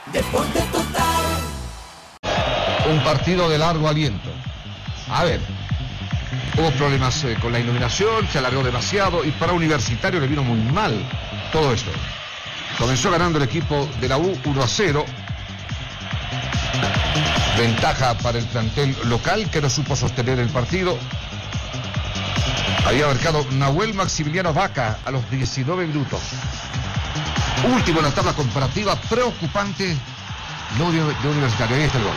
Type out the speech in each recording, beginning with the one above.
Deporte total. Un partido de largo aliento. A ver, hubo problemas con la iluminación, se alargó demasiado y para Universitario le vino muy mal todo esto. Comenzó ganando el equipo de la U 1-0. Ventaja para el plantel local que no supo sostener el partido. Había marcado Nahuel Maximiliano Vaca a los 19 minutos. Último en la tabla comparativa, preocupante lo de Universitario. Ahí está el gol.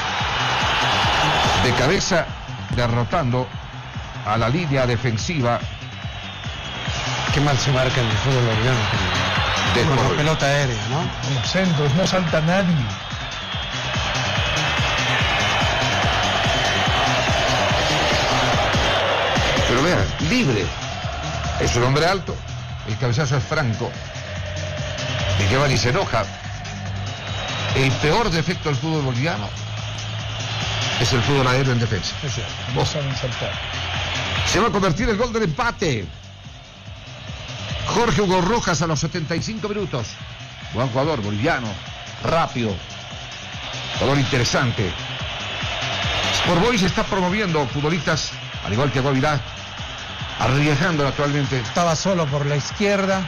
De cabeza, derrotando a la línea defensiva. Qué mal se marca en el fútbol boliviano. Con la pelota aérea, ¿no? Los centros, no salta nadie. Pero vean, libre. Es un hombre alto. El cabezazo es franco. Y que va y se enoja. El peor defecto del fútbol boliviano es el fútbol aéreo en defensa. No saben saltar. Se va a convertir el gol del empate. Jorge Hugo Rojas a los 75 minutos. Buen jugador, boliviano, rápido, jugador interesante. Sport Boys está promoviendo futbolistas, al igual que Guavirá, arriesgando naturalmente. Estaba solo por la izquierda,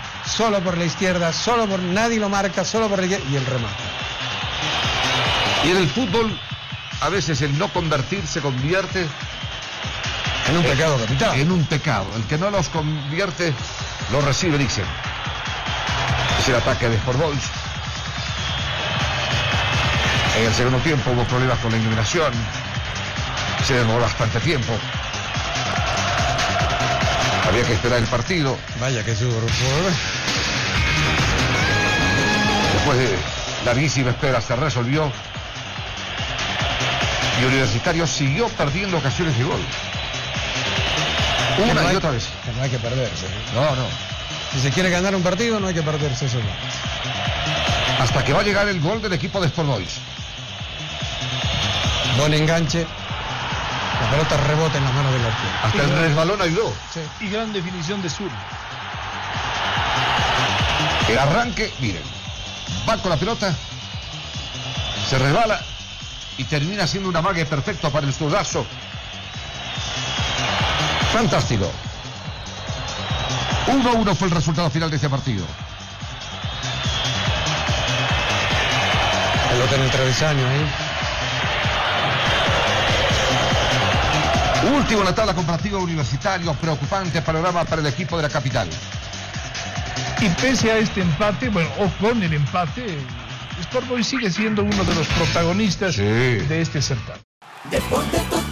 nadie lo marca, solo por la izquierda y el remate. Y en el fútbol, a veces el no convertir se convierte en un pecado capital. En un pecado. El que no los convierte, lo recibe, dicen. Es el ataque de Sport Boys. En el segundo tiempo hubo problemas con la iluminación. Se demoró bastante tiempo. Había que esperar el partido. Vaya que subo. Después de larguísima espera se resolvió. Y Universitario siguió perdiendo ocasiones de gol. Una y otra vez. Que no hay que perderse. No. Si se quiere ganar un partido, no hay que perderse eso. Hasta que va a llegar el gol del equipo de Sport Boys. Buen enganche. La pelota rebota en las manos del arquero. Hasta el resbalón ayudó. Sí. Y gran definición de Sur. El arranque, miren. Va con la pelota. Se resbala. Y termina siendo un amague perfecto para el zurdazo. Fantástico. 1-1 fue el resultado final de este partido. Pelota en el travesaño ahí. Último en la tabla comparativa Universitario. Preocupante panorama para el equipo de la capital. Y pese a este empate, o con el empate, Sport Boys sigue siendo uno de los protagonistas de este certamen. Deporte total.